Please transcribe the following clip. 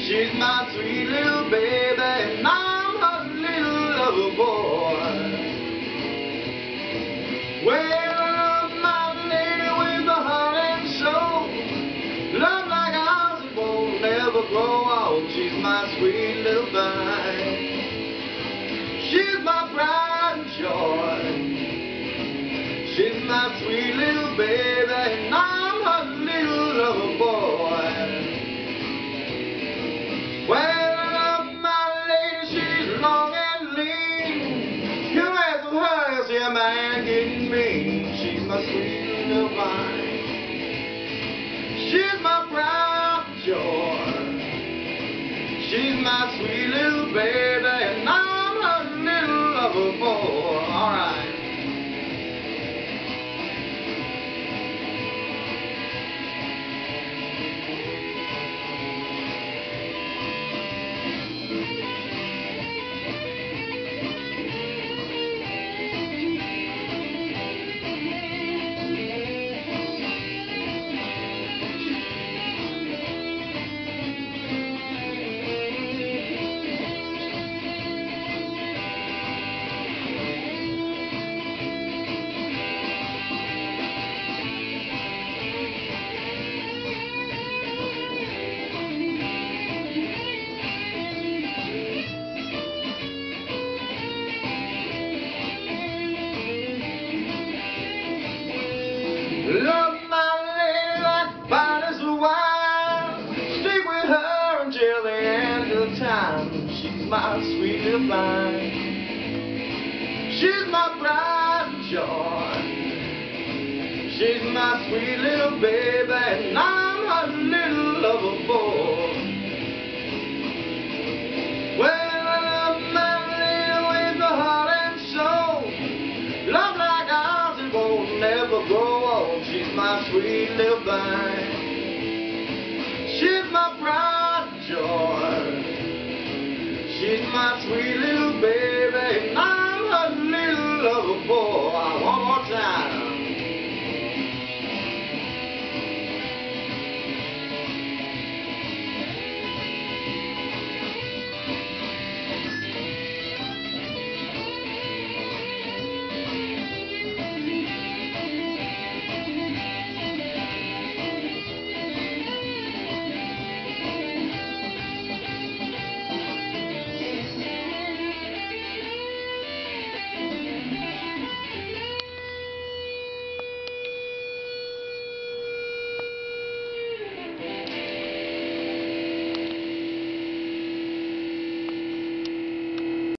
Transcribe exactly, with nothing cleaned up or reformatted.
She's my sweet little baby, and I'm her little lover boy. Well, I love my lady with the heart and soul. Love like ours, it won't never grow old. She's my sweet little vine. She's my pride and joy. She's my sweet little baby, and I'm her little lover boy. Well, I love my lady, she's long and lean. You mess with her, you'll see a man getting mean. She's my sweet little vine. She's my pride and joy. She's my sweet little baby, and I'm her little lover boy. All right. Love my lady like bottles of wine. Stick with her until the end of time. She's my sweet little vine. She's my pride and joy. She's my sweet little baby, and I'm her little lover boy. Well, I love my lady with the heart and soul. Love like ours, it won't never grow old. She's my sweet little vine. She's my pride and joy. She's my sweet